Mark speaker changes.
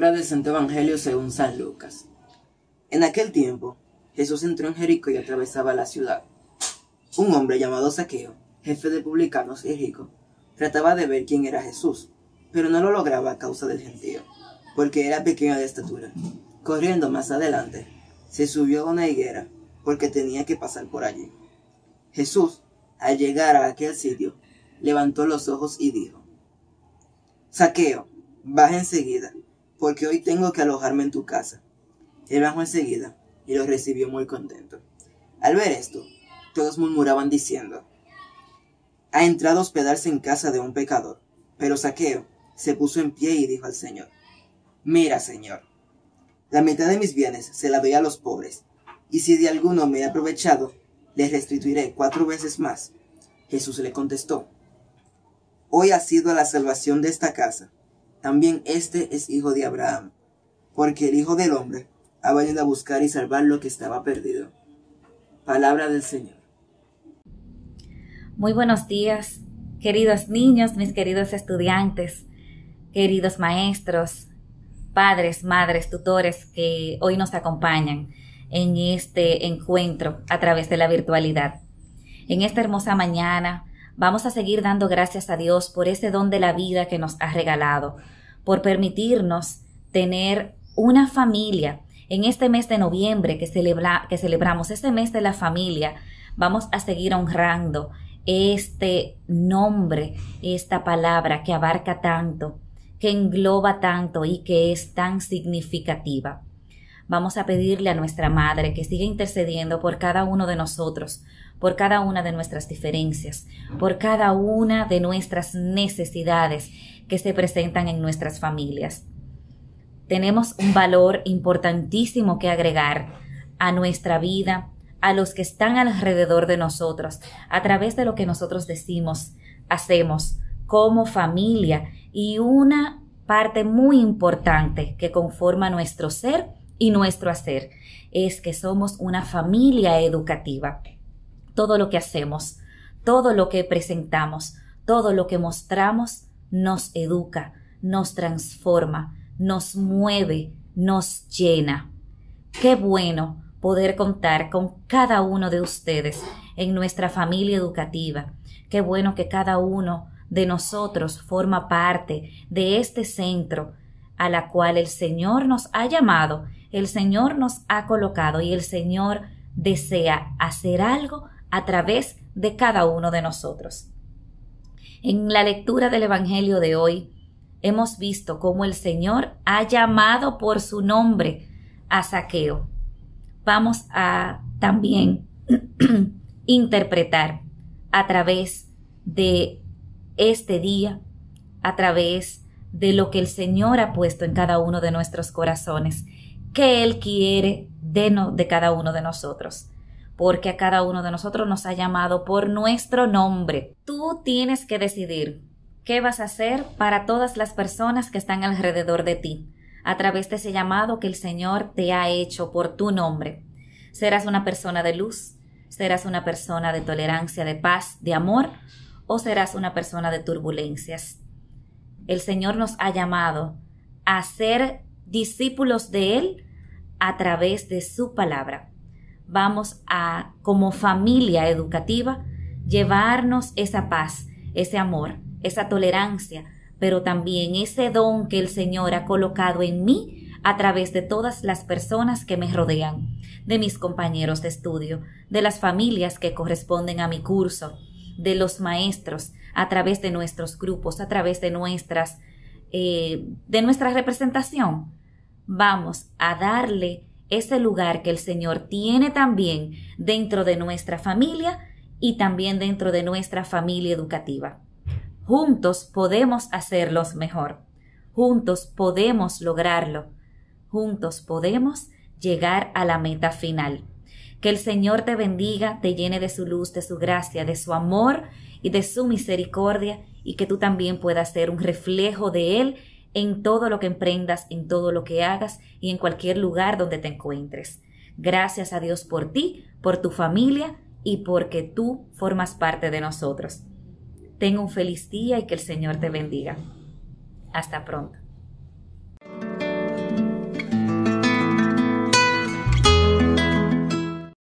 Speaker 1: Lectura del Santo Evangelio según San Lucas. En aquel tiempo, Jesús entró en Jericó y atravesaba la ciudad. Un hombre llamado Zaqueo, jefe de publicanos y rico, trataba de ver quién era Jesús, pero no lo lograba a causa del gentío, porque era pequeño de estatura. Corriendo más adelante, se subió a una higuera, porque tenía que pasar por allí. Jesús, al llegar a aquel sitio, levantó los ojos y dijo: Zaqueo, baja enseguida, porque hoy tengo que alojarme en tu casa. Él bajó enseguida y lo recibió muy contento. Al ver esto, todos murmuraban diciendo: ha entrado a hospedarse en casa de un pecador. Pero Zaqueo se puso en pie y dijo al Señor: mira, Señor, la mitad de mis bienes se la doy a los pobres, y si de alguno me he aprovechado, les restituiré 4 veces más. Jesús le contestó: hoy ha sido la salvación de esta casa. También este es hijo de Abraham, porque el Hijo del Hombre ha venido a buscar y salvar lo que estaba perdido. Palabra del Señor.
Speaker 2: Muy buenos días, queridos niños, mis queridos estudiantes, queridos maestros, padres, madres, tutores que hoy nos acompañan en este encuentro a través de la virtualidad. En esta hermosa mañana vamos a seguir dando gracias a Dios por ese don de la vida que nos ha regalado, por permitirnos tener una familia. En este mes de noviembre que celebramos, este mes de la familia, vamos a seguir honrando este nombre, esta palabra que abarca tanto, que engloba tanto y que es tan significativa. Vamos a pedirle a nuestra Madre que siga intercediendo por cada uno de nosotros, por cada una de nuestras diferencias, por cada una de nuestras necesidades que se presentan en nuestras familias. Tenemos un valor importantísimo que agregar a nuestra vida, a los que están alrededor de nosotros, a través de lo que nosotros decimos, hacemos como familia, y una parte muy importante que conforma nuestro ser y nuestro hacer es que somos una familia educativa. Todo lo que hacemos, todo lo que presentamos, todo lo que mostramos nos educa, nos transforma, nos mueve, nos llena. Qué bueno poder contar con cada uno de ustedes en nuestra familia educativa. Qué bueno que cada uno de nosotros forma parte de este centro a la cual el Señor nos ha llamado, el Señor nos ha colocado y el Señor desea hacer algo a través de cada uno de nosotros. En la lectura del Evangelio de hoy, hemos visto cómo el Señor ha llamado por su nombre a Zaqueo. Vamos a también interpretar a través de este día, a través de lo que el Señor ha puesto en cada uno de nuestros corazones, que Él quiere de cada uno de nosotros. Porque a cada uno de nosotros nos ha llamado por nuestro nombre. Tú tienes que decidir qué vas a hacer para todas las personas que están alrededor de ti, a través de ese llamado que el Señor te ha hecho por tu nombre. ¿Serás una persona de luz? ¿Serás una persona de tolerancia, de paz, de amor? ¿O serás una persona de turbulencias? El Señor nos ha llamado a ser discípulos de Él a través de su palabra. Vamos a, como familia educativa, llevarnos esa paz, ese amor, esa tolerancia, pero también ese don que el Señor ha colocado en mí a través de todas las personas que me rodean, de mis compañeros de estudio, de las familias que corresponden a mi curso, de los maestros, a través de nuestros grupos, a través de nuestra representación. Vamos a darle ese lugar que el Señor tiene también dentro de nuestra familia y también dentro de nuestra familia educativa. Juntos podemos hacerlos mejor. Juntos podemos lograrlo. Juntos podemos llegar a la meta final. Que el Señor te bendiga, te llene de su luz, de su gracia, de su amor y de su misericordia, y que tú también puedas ser un reflejo de Él en todo lo que emprendas, en todo lo que hagas y en cualquier lugar donde te encuentres. Gracias a Dios por ti, por tu familia y porque tú formas parte de nosotros. Tenga un feliz día y que el Señor te bendiga. Hasta pronto.